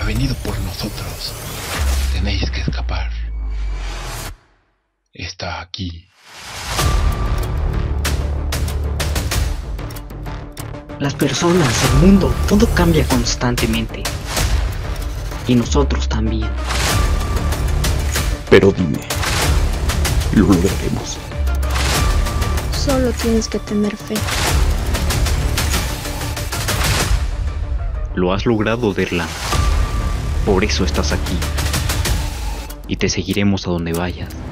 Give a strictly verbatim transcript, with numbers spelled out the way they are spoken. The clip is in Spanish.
venido por nosotros. Tenéis que escapar. Está aquí. Las personas, el mundo, todo cambia constantemente. Y nosotros también. Pero dime, lo lograremos. Solo tienes que tener fe. Lo has logrado, Derlan. Por eso estás aquí. Y te seguiremos a donde vayas.